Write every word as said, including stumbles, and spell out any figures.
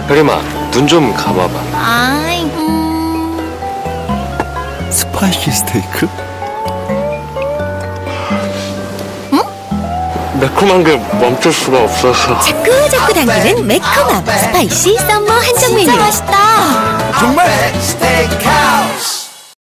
혜림아, 눈 좀 감아봐. 아이, 음... 스파이시 스테이크? 매콤한 게 멈출 수가 없어서. 자꾸 자꾸 당기는 매콤함 스파이시 썸머 한정 메뉴. 진짜 맛있다. 정말?